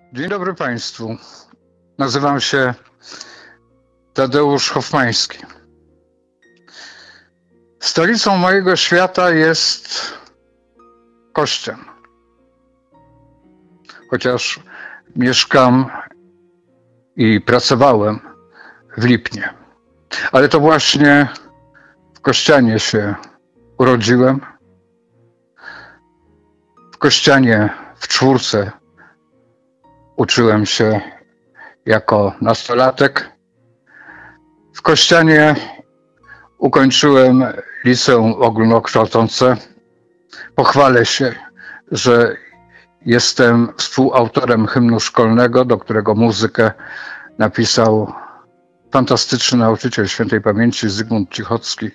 Dzień dobry Państwu. Nazywam się Tadeusz Hoffmański. Stolicą mojego świata jest Kościan. Chociaż mieszkam i pracowałem w Lipnie. Ale to właśnie w Kościanie się urodziłem. W Kościanie w Czwórce uczyłem się jako nastolatek. W Kościanie ukończyłem liceum ogólnokształcące. Pochwalę się, że jestem współautorem hymnu szkolnego, do którego muzykę napisał fantastyczny nauczyciel świętej pamięci Zygmunt Cichocki.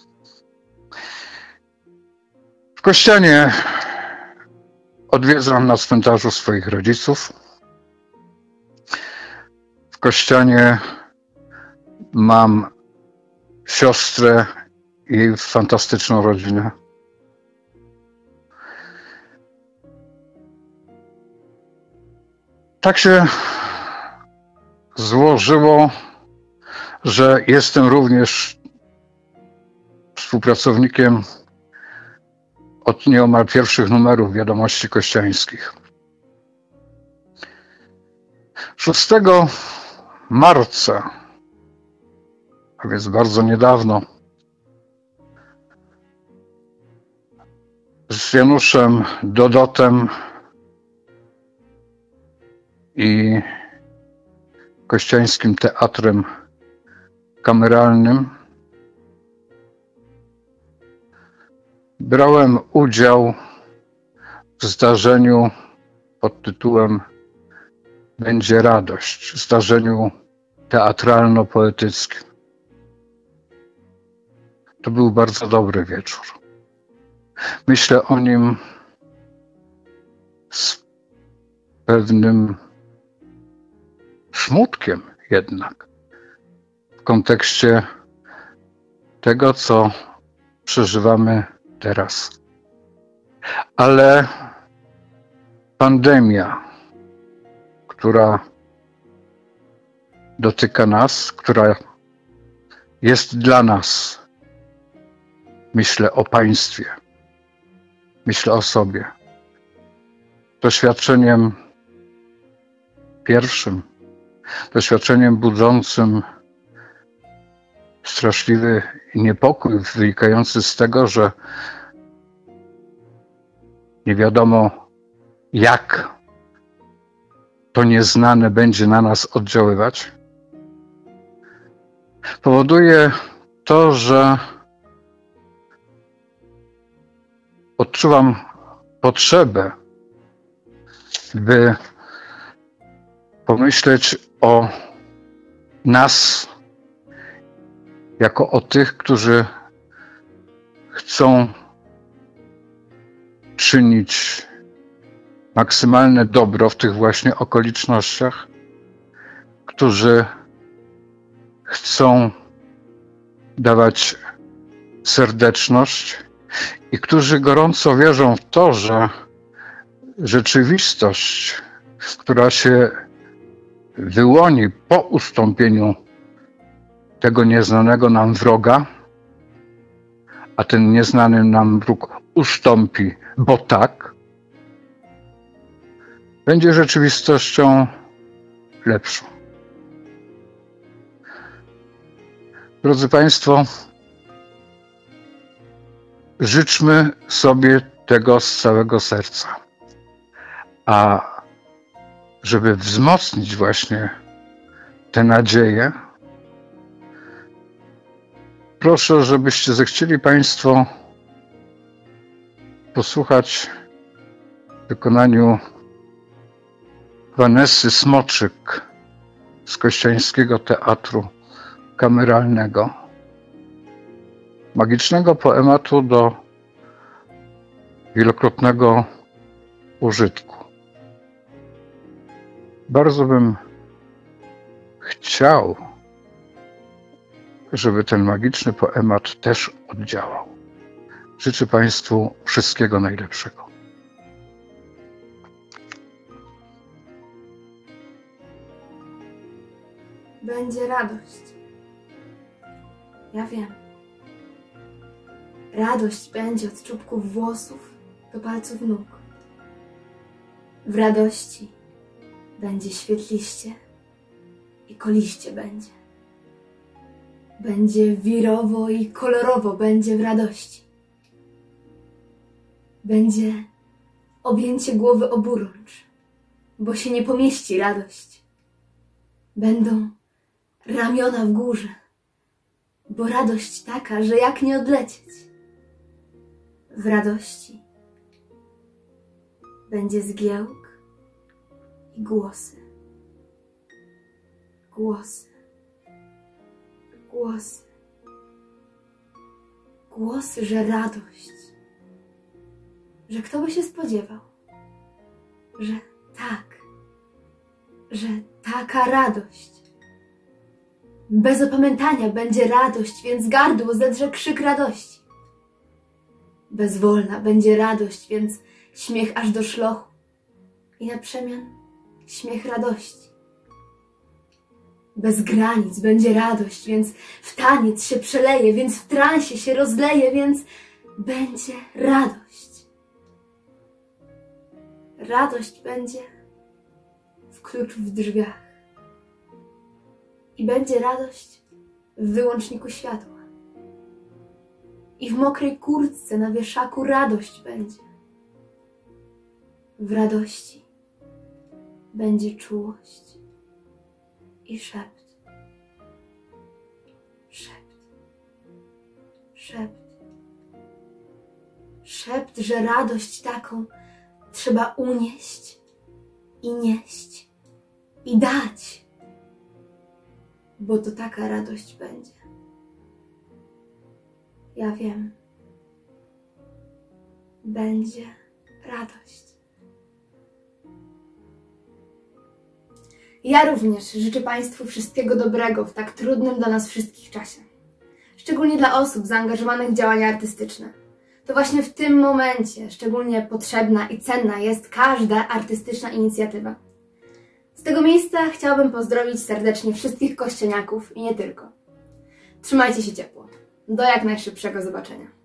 W Kościanie odwiedzam na cmentarzu swoich rodziców. W Kościanie mam siostrę i fantastyczną rodzinę. Tak się złożyło, że jestem również współpracownikiem od nieomal pierwszych numerów Wiadomości Kościańskich. 6 marca, a więc bardzo niedawno, z Januszem Dodotem i Kościańskim Teatrem Kameralnym brałem udział w zdarzeniu pod tytułem Będzie radość, zdarzeniu teatralno-poetyckim. To był bardzo dobry wieczór. Myślę o nim z pewnym smutkiem jednak w kontekście tego, co przeżywamy teraz. Ale pandemia, która dotyka nas, która jest dla nas, myślę o państwie, myślę o sobie, doświadczeniem pierwszym, doświadczeniem budzącym straszliwy niepokój wynikający z tego, że nie wiadomo, jak to nieznane będzie na nas oddziaływać, powoduje to, że odczuwam potrzebę, by pomyśleć o nas jako o tych, którzy chcą czynić maksymalne dobro w tych właśnie okolicznościach, którzy chcą dawać serdeczność i którzy gorąco wierzą w to, że rzeczywistość, która się wyłoni po ustąpieniu tego nieznanego nam wroga, a ten nieznany nam wróg ustąpi, bo tak, będzie rzeczywistością lepszą. Drodzy Państwo, życzmy sobie tego z całego serca. A żeby wzmocnić właśnie tę nadzieję, proszę, żebyście zechcieli Państwo posłuchać w wykonaniu Vanessy Smoczyk z Kościańskiego Teatru Kameralnego magicznego poematu do wielokrotnego użytku. Bardzo bym chciał, żeby ten magiczny poemat też oddziałał. Życzę Państwu wszystkiego najlepszego. będzie radość. Ja wiem. Radość będzie od czubków włosów do palców nóg. W radości będzie świetliście i koliście będzie. Będzie wirowo i kolorowo będzie w radości. Będzie objęcie głowy oburącz, bo się nie pomieści radość. Będą ramiona w górze, bo radość taka, że jak nie odlecieć. W radości będzie zgiełk i głosy. Głosy. Głosy. Głosy, że radość. Że kto by się spodziewał, że tak, że taka radość. Bez opamiętania będzie radość, więc gardło zedrze krzyk radości. Bezwolna będzie radość, więc śmiech aż do szlochu i na przemian śmiech radości. Bez granic będzie radość, więc w taniec się przeleje, więc w transie się rozleje, więc będzie radość. Radość będzie w kluczu w drzwiach i będzie radość w wyłączniku światła. I w mokrej kurtce na wieszaku radość będzie. W radości będzie czułość i szept. Szept. Szept. Szept, że radość taką trzeba unieść i nieść i dać, bo to taka radość będzie. Ja wiem. Będzie radość. Ja również życzę Państwu wszystkiego dobrego w tak trudnym dla nas wszystkich czasie. Szczególnie dla osób zaangażowanych w działania artystyczne. To właśnie w tym momencie szczególnie potrzebna i cenna jest każda artystyczna inicjatywa. Z tego miejsca chciałabym pozdrowić serdecznie wszystkich kościeniaków i nie tylko. Trzymajcie się ciepło. Do jak najszybszego zobaczenia.